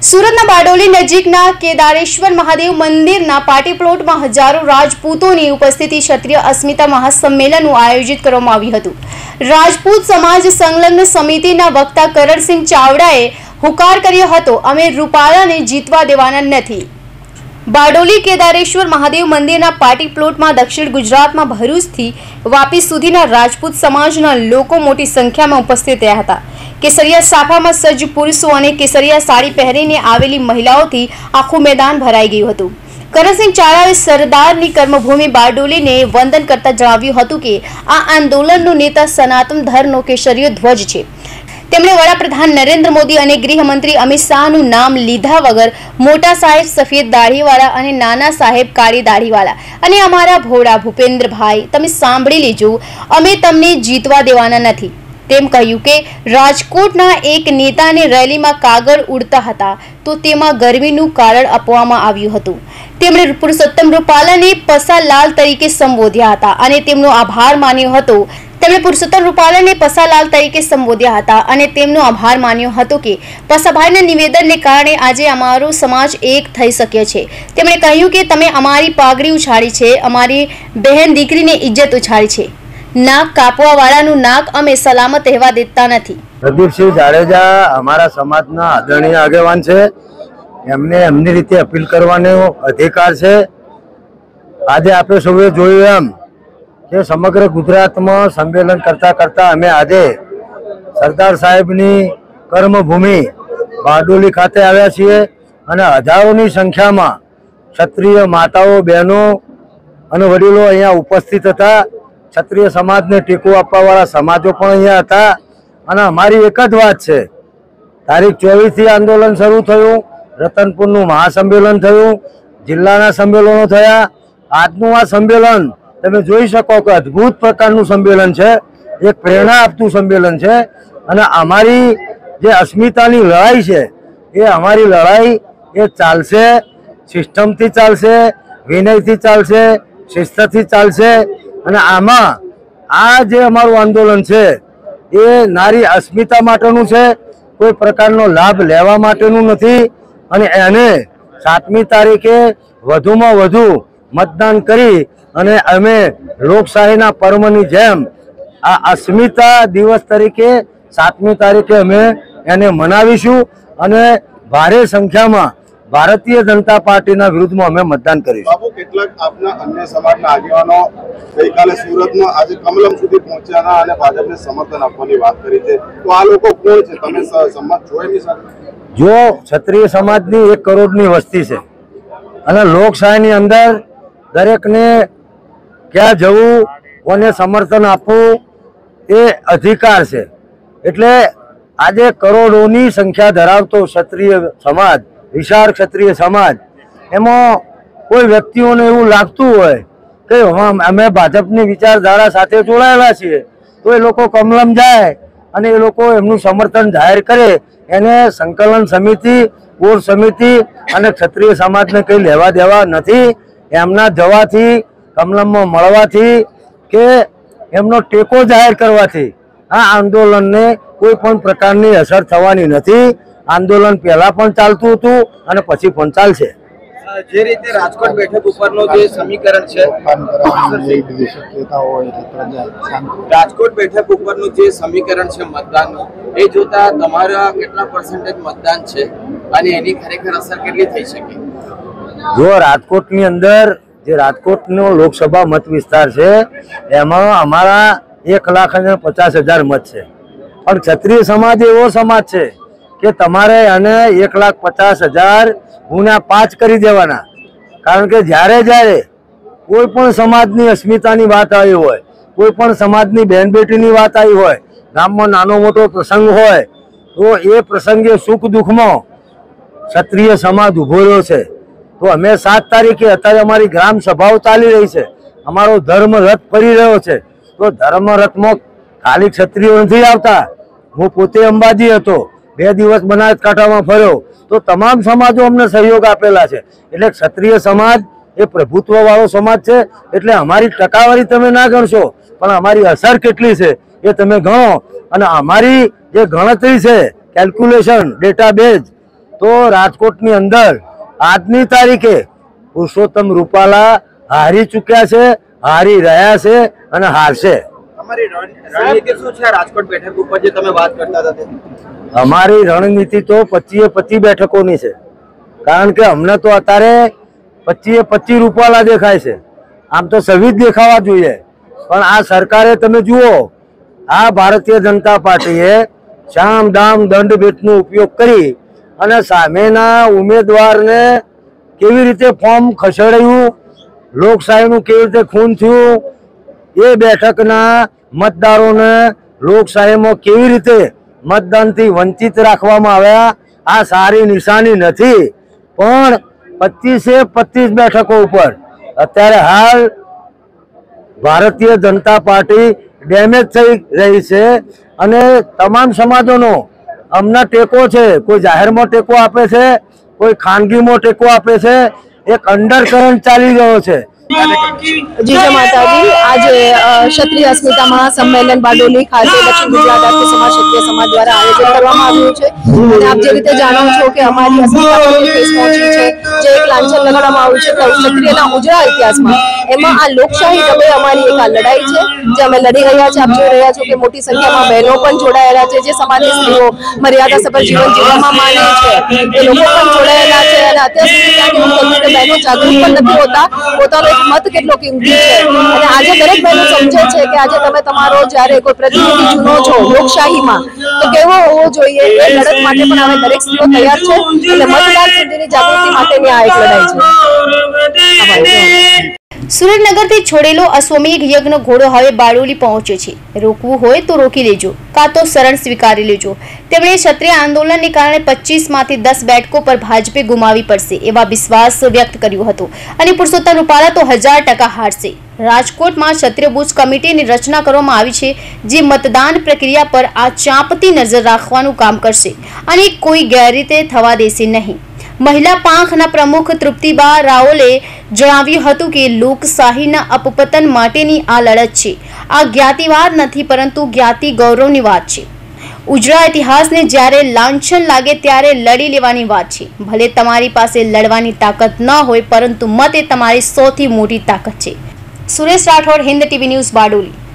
સુરતના બારડોલી નજીકના કેદારેશ્વર મહાદેવ મંદિરના પાર્ટી પ્લોટમાં હજારો રાજપૂતોની ઉપસ્થિતિ ક્ષત્રિય અસ્મિતા મહાસંમેલનનું આયોજિત કરવામાં આવ્યું હતું। રાજપૂત સમાજ સંલગ્ન સમિતિના વક્તા કરણસિંહ ચાવડાએ હુંકાર કર્યો હતો, અમે રૂપાલાને જીતવા દેવાના નથી। બારડોલી કેદારેશ્વર મહાદેવ મંદિરના પાર્ટી પ્લોટમાં દક્ષિણ ગુજરાતમાં ભરૂચથી વાપી સુધીના રાજપૂત સમાજના લોકો મોટી સંખ્યામાં ઉપસ્થિત રહ્યા હતા। केसरिया साफाમાં સજ્જ પુરુષો અને કેસરિયા સાડી પહેરીને આવેલી મહિલાઓથી આખું મેદાન ભરાઈ ગયું હતું। કરણસિંહ ચાવડાએ સરદારની કર્મભૂમિ બારડોલીને વંદન કરતા જણાવ્યું હતું કે આ આંદોલનનો નેતા સનાતન ધર્મનો કેસરીયો ધ્વજ છે। તેમણે વડાપ્રધાન નરેન્દ્ર મોદી અને ગૃહમંત્રી અમિત શાહનું નામ લીધા વગર મોટા સાહેબ સફેદ દાઢીવાળા અને નાના સાહેબ કાળી દાઢીવાળા અને અમારા ભોળા ભૂપેન્દ્રભાઈ તમે સાંભળી લેજો, અમે તમને જીતવા દેવાના નથી તેમ કહ્યું કે રાજકોટના એક નેતાને રેલીમાં કાગળ ઉડતા હતા તો તેમાં ગરમીનું કારણ આપવામાં આવ્યું હતું। તેમણે પુરુષોત્તમ રૂપાલાને પસાલાલ તરીકે સંબોધ્યા હતા અને તેમનો આભાર માન્યો હતો। તેમણે પુરુષોત્તમ રૂપાલાને પસાલાલ તરીકે સંબોધ્યા હતા અને તેમનો આભાર માન્યો હતો કે પસાભાઈના નિવેદનને કારણે આજે અમારો સમાજ એક થઈ શક્યો છે। તેમણે કહ્યું કે તમે અમારી પાઘડી ઉછાળી છે, અમારી બહેન દીકરીને ઇજ્જત ઉછાળી છે, नाक कापवा वाळानु नाक अमे सलामत रहवा देता नथी। प्रदीपसिंह जाडेजा हमारा समाजना आदरणीय आगेवान छे, एमने एमनी रीते अपील करवानो अधिकार छे। आज आपणे सौए जोयुं एम के समग्र गुजरातमां संमेलन करता करता अमे आजे सरदार साहेबनी कर्मभूमि बारडोली खाते आव्या छीए अने हजारोनी संख्यामां क्षत्रिय माताओ बहनों अने वडीलो अहींया उपस्थित हता। क्षत्रिय समाज ने टेको आपवा वाला समाजों पण अहींया हता अने अमारी एक ज वात छे, तारीख 24 थी आंदोलन शरू थयुं, रतनपुरनुं महासंमेलन थयुं, जिल्लाना संमेलनो थया। आजनुं आ संमेलन तमे जोई शको के अद्भुत प्रकारनुं संमेलन छे, एक प्रेरणा आपतुं संमेलन छे अने अमारी जे अस्मितानी लड़ाई छे ए अमारी लड़ाई ए चालशे, सिस्टमथी चालशे, विनयथी चालशे, शिस्तथी चालशे અને આમાં આ જે અમારું આંદોલન છે એ નારી અસ્મિતા માટેનું છે, કોઈ પ્રકારનો લાભ લેવા માટેનું નથી અને એને 7મી તારીખે વધુમાં વધુ મતદાન કરી અને અમે લોકશાહીના પર્વની જેમ આ અસ્મિતા દિવસ તરીકે 7મી તારીખે અમે એને મનાવીશું અને ભારે સંખ્યામાં भारतीय जनता पार्टी विरुद्ध में मतदान करीशुं। बाबू કેટલાક આપના અન્ય સમાજના આગેવાનો ગઈકાલે સુરતમાં આજે કમલમ સુધી પહોંચ્યાના અને ભાજપને સમર્થન આપવાની વાત કરી છે, તો આ લોકો કોણ છે? તમે સમાજ જોઈ નહીં શકો? જો ક્ષત્રિય સમાજની 1 કરોડની વસ્તી છે અને લોકશાહીની અંદર દરેકને ક્યાં જવું, કોને સમર્થન આપવું એ અધિકાર છે। એટલે આજે કરોડોની સંખ્યા ધરાવતો ક્ષત્રિય સમાજ, विशाल क्षत्रिय समाज एमां कोई व्यक्तिओं ने एवं लागतुं होय के अमे भाजपनी विचारधारा साथे जोड़ायेला छीए तो ए लोको कमलम जाए अने ए लोको एमनुं समर्थन जाहिर करे, एने संकलन समिति, कोर समिति अने क्षत्रिय समाजने कई लेवा देवा नथी। एमना जवाथी, कमलममां मळवाथी के एमनो टेको जाहिर करवाथी आ आंदोलनने कोई पण प्रकारनी असर थवानी नथी। आंदोलन पहला पण चालतुं हतुं अने पछी पण चालशे। जे रीते राजकोट बेठक उपरनो जे समीकरण छे, राजकोट बेठक उपरनो जे समीकरण छे मतदाननो ए जोता तमारा केटला पर्सेंटेज मतदान छे अने एनी खरेखर असर केटली थई शके? जो राजकोटनी अंदर जे राजकोटनो लोकसभा मत विस्तार छे एमां अमारा 1,50,000 मत छे, पण क्षत्रिय समाज एवो समाज छे કે તમારે આને 1,50,000 ગુણ્યા 5 કરી દેવાના। કારણ કે જ્યારે જ્યારે કોઈ પણ સમાજની અસ્મિતાની વાત આવી હોય, કોઈ પણ સમાજની બહેન બેટીની વાત આવી હોય, ગામમાં નાનો મોટો પ્રસંગ હોય તો એ પ્રસંગે સુખ દુઃખમાં ક્ષત્રિય સમાજ ઊભો રહ્યો છે। તો અમે 7 તારીખે અત્યારે અમારી ગ્રામ સભાઓ ચાલી રહી છે, અમારો ધર્મ રથ ફરી રહ્યો છે। તો ધર્મ રથમાં ખાલી ક્ષત્રિયો નથી આવતા। હું પોતે અંબાજી હતો, 2 દિવસ બનાસકાંઠામાં ફર્યો तो तमाम समाजों अमने सहयोग आपेला छे। एटले क्षत्रिय समाज ए प्रभुत्व वाळो समाज छे, एटले अमारी टकावारी तमे ना गणशो पण अमारी असर केटली छे ए तमे गणो। अने अमारी जे गणतरी छे, केल्क्युलेशन, डेटाबेज તો રાજકોટની અંદર આજની તારીખે પુરુષોત્તમ રૂપાલા હારી ચૂક્યા છે, હારી રહ્યા છે અને હારશે. અમારી રણનીતિ શું છે રાજકોટ બેઠક ઉપર જે તમે વાત કરતા હતા? અમારી રણનીતિ તો 25 બેઠકોની છે, કારણ કે અમને તો અત્યારે 25 રૂપાલા દેખાય છે. આમ તો 26 દેખાવા જોઈએ, પણ આ સરકારે તમે જુઓ, આ ભારતીય જનતા પાર્ટીએ શામ દામ દંડ ભેટનો ઉપયોગ કરી અને સામેના ઉમેદવારને કેવી રીતે ફોર્મ ખસેડાયું, લોકશાહીનું કેવી રીતે ખૂન થયું, એ બેઠકના મતદારોને લોકશાહીમાં કેવી રીતે મતદાનથી વંચિત રાખવામાં આવ્યા, આ સારી નિશાની નથી. પણ 25 બેઠકો ઉપર અત્યારે હાલ ભારતીય જનતા પાર્ટી ડેમેજ થઈ રહી છે અને તમામ સમાજોનો અમને ટેકો છે. કોઈ જાહેરમાં ટેકો આપે છે, કોઈ ખાનગીમાં ટેકો આપે છે. એક અંડરકરન્ટ ચાલી રહ્યો છે. जी जय माता दी। आज क्षत्रिय अस्मिता महासम्मेलन बारडोली खाते दक्षिण गुजरात आर्य समाज क्षत्रिय समाज द्वारा आयोजित કરવામાં આવ્યું છે અને આપ જે રીતે જાણો છો કે અમારી અસ્મિતા પર કેસ પહોંચી છે, જે એક લાંછન લગાડવામાં આવ્યું છે ક્ષત્રિયના ઉજળા ઇતિહાસમાં, એમાં આ લોકશાહી ઢબે અમારી એક આ લડાઈ છે જે અમે લડી રહ્યા છે. આપ જોઈ રહ્યા છો કે મોટી સંખ્યામાં બહેનો પણ જોડાયેલા છે, જે સમાજની સ્ત્રીઓ મર્યાદા સભર જીવન જીવવામાં માને છે એ લોકો પણ જોડાયેલા છે. અને અત્યાર સુધી ક્યાંક એવું થતું કે બહેનો જાગૃત પણ નથી હોતા, પોતાનો એક મત કેટલો કિંમતી છે. અને આજે દરેક બહેનો સમજે છે કે આજે તમે તમારો જ્યારે કોઈ પ્રતિનિધિ ચૂનો છો લોકશાહીમાં તો કેવો હોવો જોઈએ. એ લડત માટે પણ હવે દરેક સ્ત્રીઓ તૈયાર છે અને મતદાર સુધીની જાગૃતિ માટેની આ એક લડાઈ છે. સુરેન્દ્રનગરથી છોડેલો અશ્વમેઘ યજ્ઞ ઘોડો હવે બારડોલી પહોંચ્યો છે. રોકવું હોય તો રોકી લેજો, કાં તો શરણ સ્વીકારી લેજો. તેમણે ક્ષત્રિય આંદોલનને કારણે 25માંથી 10 બેઠકો પર ભાજપે ગુમાવી પડશે એવા વિશ્વાસ વ્યક્ત કર્યો હતો અને પુરુષોત્તમ રૂપાલા તો 1000% હારશે. રાજકોટમાં ક્ષત્રિય બુથ કમિટીની રચના કરવામાં આવી છે, જે મતદાન પ્રક્રિયા પર આ ચાંપતી નજર રાખવાનું કામ કરશે અને કોઈ ગેરરીતે થવા દેશે નહીં. મહિલા પાંખના પ્રમુખ તૃપ્તિબા રાઓલે જણાવ્યું હતું કે લોકશાહીના અપપતન માટેની આ લડત છે. આ જ્ઞાતિવાદ નથી, પરંતુ જ્ઞાતિ ગૌરવની વાત છે. ઉજળા ઇતિહાસને જ્યારે લાંછન લાગે ત્યારે લડી લેવાની વાત છે. ભલે તમારી પાસે લડવાની તાકાત ન હોય, પરંતુ મત એ તમારી સૌથી મોટી તાકાત છે. Suresh Rathod, Hind TV news, Bardoli.